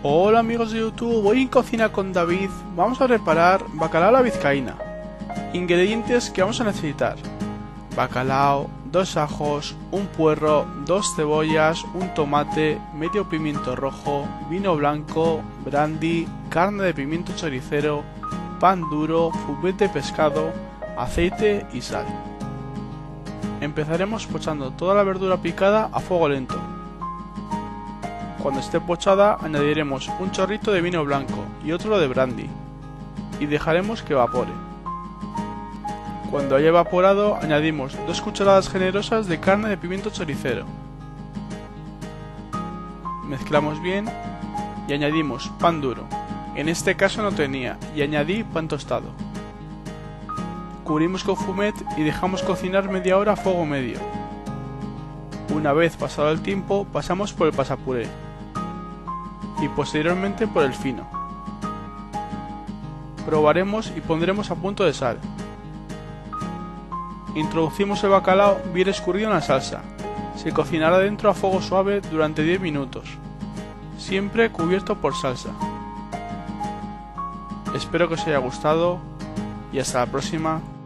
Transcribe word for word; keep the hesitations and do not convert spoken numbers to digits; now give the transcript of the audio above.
Hola amigos de YouTube, hoy en Cocina con David vamos a preparar bacalao a la vizcaína. Ingredientes que vamos a necesitar: bacalao, dos ajos, un puerro, dos cebollas, un tomate, medio pimiento rojo, vino blanco, brandy, carne de pimiento choricero, pan duro, fumet de pescado, aceite y sal. Empezaremos pochando toda la verdura picada a fuego lento. Cuando esté pochada añadiremos un chorrito de vino blanco y otro de brandy y dejaremos que evapore. Cuando haya evaporado añadimos dos cucharadas generosas de carne de pimiento choricero. Mezclamos bien y añadimos pan duro. En este caso no tenía y añadí pan tostado. Cubrimos con fumet y dejamos cocinar media hora a fuego medio. Una vez pasado el tiempo pasamos por el pasapuré y posteriormente por el fino. Probaremos y pondremos a punto de sal. Introducimos el bacalao bien escurrido en la salsa. Se cocinará dentro a fuego suave durante diez minutos, siempre cubierto por salsa. Espero que os haya gustado y hasta la próxima.